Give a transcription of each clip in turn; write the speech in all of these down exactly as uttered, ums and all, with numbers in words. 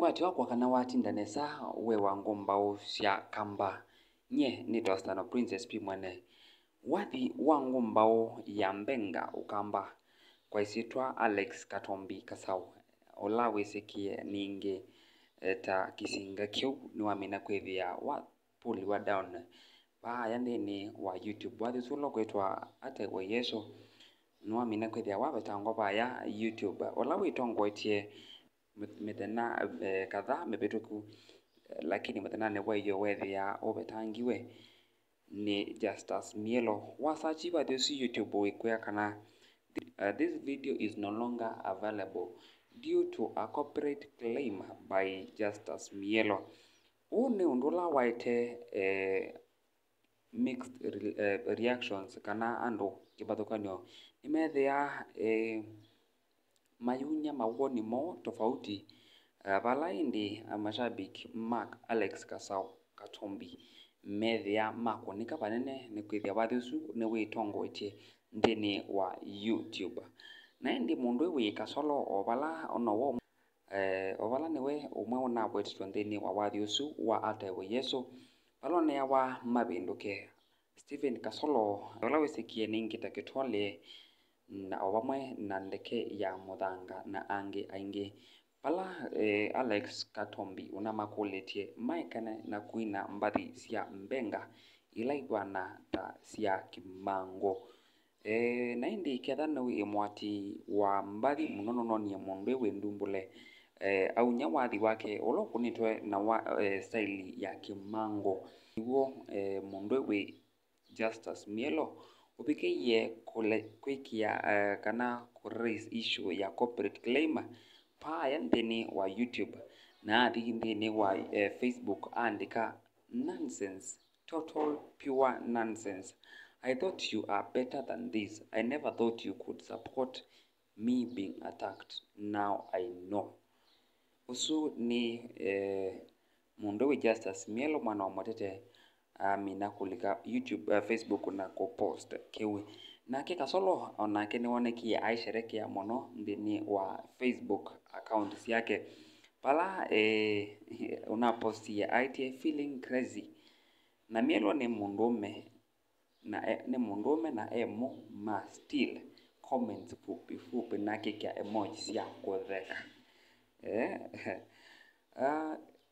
wati wakwa kana watinda nesa we wangu mbao cia kamba nye ni Dostano Princess P mwene wathi wangu mbao ya mbenga ukamba kwa isitwa Alex Katombi Kasau ola wesikie ninge ta kisinga kiu ni wamina kwithia wa puli wa down ba yandini wa YouTube wathi sulo kwetwa ATAIWE YESU ni wamina kwithia wa betangwa ba ya YouTube ola witongo etie methena eh, kadhaa mebetuku eh, lakini methena ne wayo wethia obetangiwe ni Justus Mielo wasachiwa this YouTube wikwea kana uh, this video is no longer available due to a copyright claim by Justus Mielo. Une undula waite eh, mixed re, eh, reactions kana ando kibathukanio nimethia eh, mayunya mawoni mo tofauti uh, balaindi uh, mashabiki Mark Alex Kasau Katombi methia makonika banene ni kwithia bathusu ni witongo itie ndini wa YouTube na ndi mundu wi kasolo obala onowo eh obala niwe umwe ona bwetitwa ndini wa wathusu wa ATAIWE YESU balone ya wa mabinduke Stephen Kasolo ola wesikie ningita kitwale na obamwe na ndeke ya muthanga na angi aingi pala eh, Alex Katombi una makuletie maikane na kuina mbathi cia mbenga ilaigwana ta cia kimango eh, na indi kethano imwati wa mbathi munono nonie mundu we ndumbule eh, au nyawathi wake oloku nitwe na wa eh, style ya kimango iguo eh, mundu we Justus Mielo ubikiye kule kwikia uh, kana raise issue ya corporate claim pa ya ndini wa YouTube na athi ndini wa uh, Facebook andika nonsense, total pure nonsense. I thought you are better than this. I never thought you could support me being attacked. Now I know. Usu ni uh, mundu we Justus Mielo mwana wa motete amina kulika YouTube uh, Facebook na ko post kiwi nake Kasolo onake ni woneki aisherekea mono ndini wa Facebook account yake pala eh, una post ya I T feeling crazy na Mielo ni mundume na e, ni mundume na emo ma still comments fupi fupi nake kia emoji cia kutheka eh uh,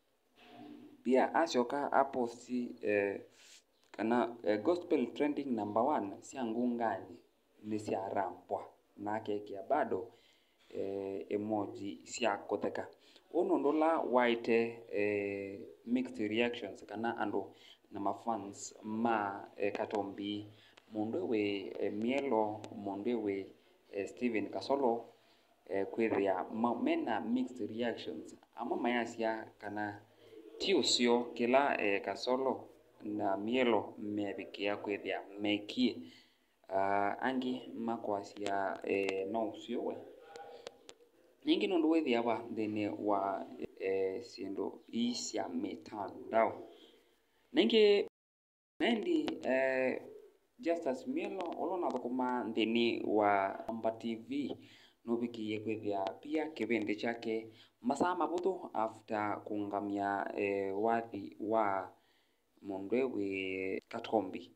pia acoka aposti eh, kana eh, gospel trending number one cia ngungani ni cia rampwa nake kia bado eh, emoji cia kutheka uno ndula waite eh, mixed reactions kana ando na mafans ma eh, Katombi mundu we eh, Mielo mundu we eh, Stephen Kasolo eh, kwithia mena mixed reactions ama mayasia kana tiusio kila eh, Kasolo na Mielo mebikia kwithia mekie uh, angi makwasia eh, no usio we ningi nundu wethia wa ndini wa eh, sindo isya mitandao ningi nendi eh, Justus Mielo olona thukuma ndini wa Amba T V nubikiye kwithia pia kibindi chake masaa mabuthu after kungamia eh, wathi wa mundu we Katombi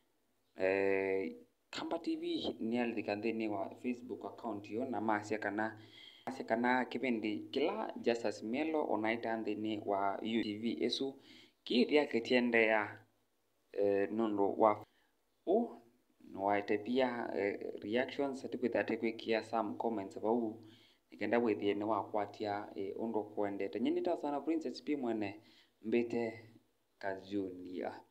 eh, Amba T V ni alithika ndini wa Facebook account yo na masia kana masia kana kibindi kila Justus Mielo onaita ndini wa U T V esu kithia kitiendea eh, nundu wa u waite pia eh, reactions atikwitha atikwikia some comments bau nikenda withie ni wakwatia eh, undu kwendete nyini Dostano Princess P mwene mbite kajunia.